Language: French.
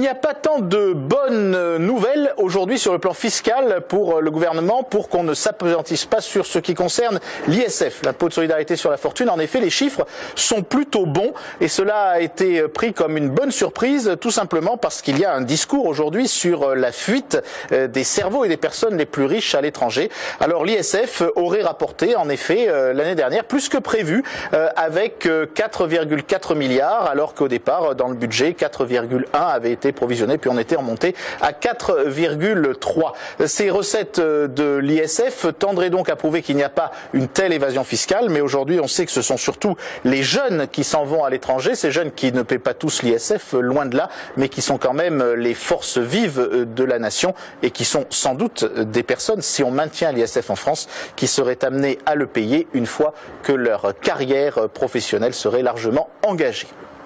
a pas tant de bonnes nouvelles aujourd'hui sur le plan fiscal pour le gouvernement pour qu'on ne s'appesantisse pas sur ce qui concerne l'ISF, l'impôt de solidarité sur la fortune. En effet, les chiffres sont plutôt bons et cela a été pris comme une bonne surprise, tout simplement parce qu'il y a un discours aujourd'hui sur la fuite des cerveaux et des personnes les plus riches à l'étranger. Alors l'ISF aurait rapporté en effet l'année dernière plus que prévu avec 4,4 milliards alors qu'au départ dans le budget 4,1 avait été provisionné puis on était remonté à 4,3. Ces recettes de l'ISF tendraient donc à prouver qu'il n'y a pas une telle évasion fiscale, mais aujourd'hui on sait que ce sont surtout les jeunes qui s'en vont à l'étranger, ces jeunes qui ne paient pas tous l'ISF, loin de là, mais qui sont quand même les forces vives de la nation et qui sont sans doute des personnes, si on maintient l'ISF en France, qui seraient amenées à le payer une fois que leur carrière professionnelle serait largement engagée.